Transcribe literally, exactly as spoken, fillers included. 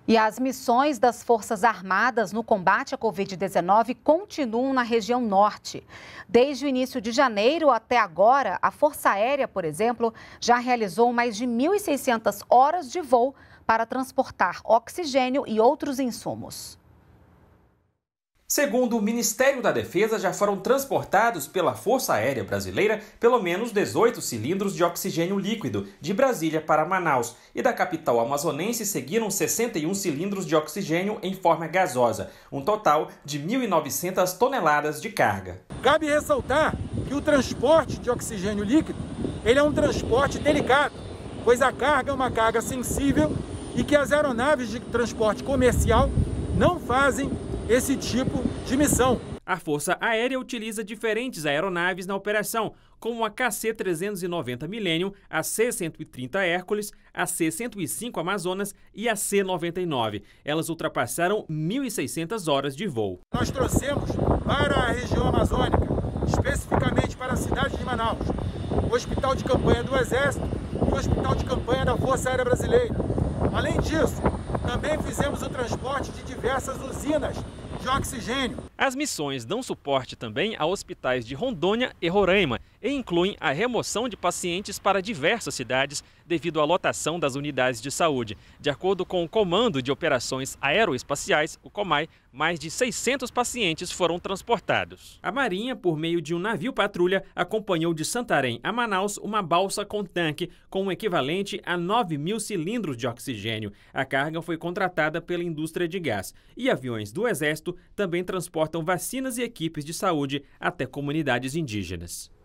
E as missões das Forças Armadas no combate à Covid dezenove continuam na região norte. Desde o início de janeiro até agora, a Força Aérea, por exemplo, já realizou mais de mil e seiscentas horas de voo para transportar oxigênio e outros insumos. Segundo o Ministério da Defesa, já foram transportados pela Força Aérea Brasileira pelo menos dezoito cilindros de oxigênio líquido de Brasília para Manaus. E da capital amazonense seguiram sessenta e um cilindros de oxigênio em forma gasosa, um total de mil e novecentas toneladas de carga. Cabe ressaltar que o transporte de oxigênio líquido ele é um transporte delicado, pois a carga é uma carga sensível e que as aeronaves de transporte comercial não fazem esse tipo de missão. A Força Aérea utiliza diferentes aeronaves na operação, como a K C trezentos e noventa Millennium, a C cento e trinta Hércules, a C cento e cinco Amazonas e a C noventa e nove. Elas ultrapassaram mil e seiscentas horas de voo. Nós trouxemos para a região amazônica, especificamente para a cidade de Manaus, o Hospital de Campanha do Exército e o Hospital de Campanha da Força Aérea Brasileira. Além disso, também fizemos o transporte de diversas usinas de oxigênio. As missões dão suporte também a hospitais de Rondônia e Roraima e incluem a remoção de pacientes para diversas cidades devido à lotação das unidades de saúde. De acordo com o Comando de Operações Aeroespaciais, o COMAI, mais de seiscentos pacientes foram transportados. A Marinha, por meio de um navio patrulha, acompanhou de Santarém a Manaus uma balsa com tanque com o equivalente a nove mil cilindros de oxigênio. A carga foi contratada pela indústria de gás. E aviões do Exército também transportam vacinas e equipes de saúde até comunidades indígenas.